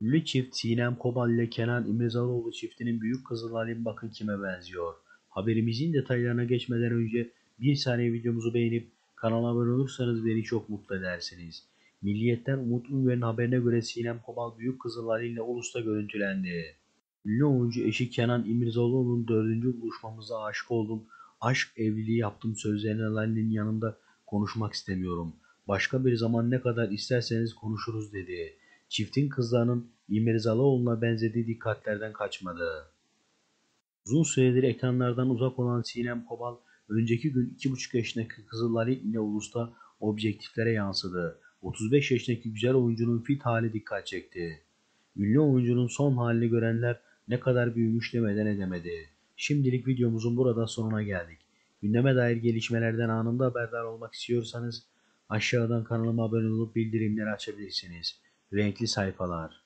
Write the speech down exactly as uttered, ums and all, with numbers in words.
Ünlü çift Sinem Kobal ile Kenan İmirzalıoğlu çiftinin büyük kızı Lalin bakın kime benziyor. Haberimizin detaylarına geçmeden önce bir saniye videomuzu beğenip kanala abone olursanız beni çok mutlu edersiniz. Milliyet'ten Umut Ünver'in haberine göre Sinem Kobal büyük kızı Lalin ile Ulus'ta görüntülendi. Ünlü oyuncu eşi Kenan İmirzalıoğlu'nun dördüncü buluşmamıza aşık oldum, aşk evliliği yaptım sözlerine Lalin'in yanında konuşmak istemiyorum. Başka bir zaman ne kadar isterseniz konuşuruz dedi. Çiftin kızlarının İmirzalıoğlu'na benzediği dikkatlerden kaçmadı. Uzun süredir ekranlardan uzak olan Sinem Kobal, önceki gün iki buçuk yaşındaki kızı Lalin ile Ulus'ta objektiflere yansıdı. otuz beş yaşındaki güzel oyuncunun fit hali dikkat çekti. Ünlü oyuncunun son halini görenler ne kadar büyümüş demeden edemedi. Şimdilik videomuzun burada sonuna geldik. Gündeme dair gelişmelerden anında haberdar olmak istiyorsanız aşağıdan kanalıma abone olup bildirimleri açabilirsiniz. Renkli sayfalar.